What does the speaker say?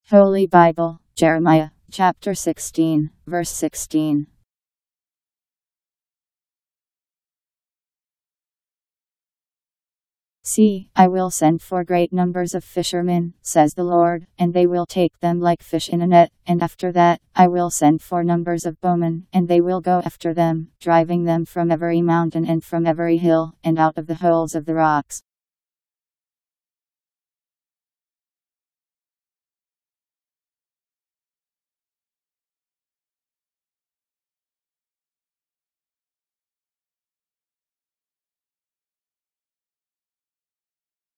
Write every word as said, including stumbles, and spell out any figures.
Holy Bible, Jeremiah, chapter sixteen, verse sixteen. See, I will send for great numbers of fishermen, says the Lord, and they will take them like fish in a net, and after that, I will send for numbers of bowmen, and they will go after them, driving them from every mountain and from every hill, and out of the holes of the rocks.